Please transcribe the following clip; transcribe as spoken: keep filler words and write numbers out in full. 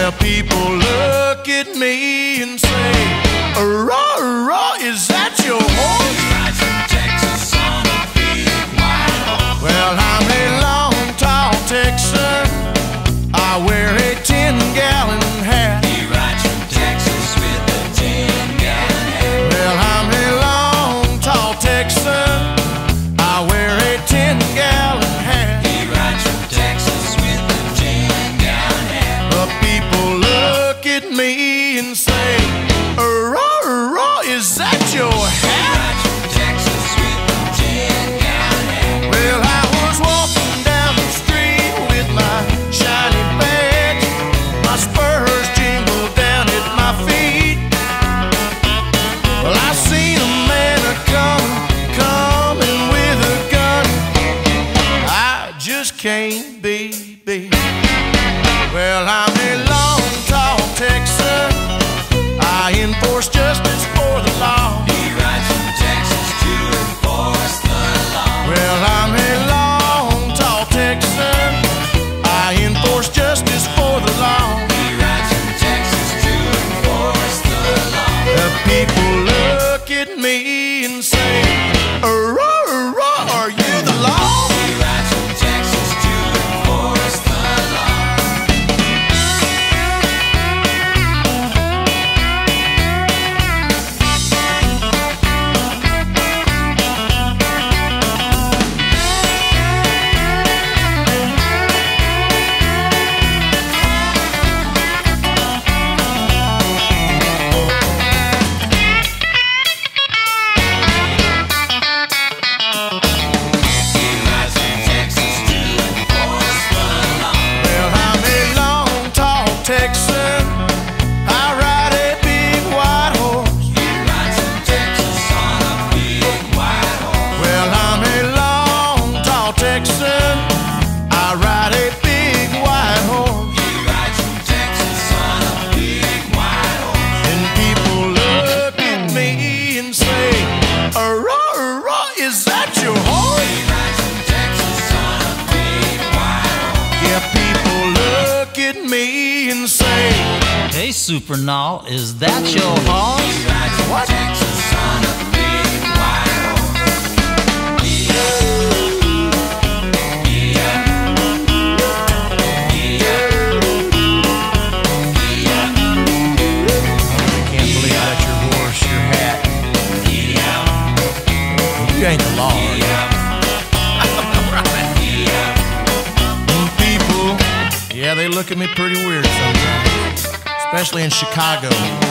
Well, people look at me and say, "Raw, raw, is that your horse?" He rides from Texas on a big white horse. Well, I'm a long, tall Texan. I wear a ten-gallon hat. He rides from Texas with a ten-gallon hat. Well, I'm a long, tall Texan. I wear a ten-gallon hat. He rides from Texas with a ten-gallon hat. But people look at me and say, "Raw, raw, is that your He hat?" rides from Texas with a ten-gallon hat. Well, I was walking down the street with my shiny badge. My spurs jingled down at my feet. Well, I seen a man a-comin', coming with a gun. I just can't be beat. Well, I'm a long, tall Texan. I enforce justice for the law. He rides from Texas to enforce the law. Well, I'm a long, tall Texan. I enforce justice for the law. He rides from Texas to enforce the law. The people look at me and say, "Raw, raw, are you the law?" He rides from Texas to enforce the law. He rides from Texas to enforce the law. Well, I'm a long, tall Texan. I ride a big white horse. He rides from Texas on a big white horse. Well, I'm a long, tall Texan. I ride a big white horse. He rides from Texas on a big white horse. And people look at me and say, "Raw, raw, is that your horse?" He rides from Texas on a big white horse. Yeah, people look at me and say, Hey, Supernaw, is that your horse? He rides from What? Texas on a big white horse. Yeah. Yeah. Yeah. Yeah. "I can't believe that's your horse, your hat. Yeah. You ain't the law." And people, yeah, they look at me pretty weird sometimes, especially in Chicago.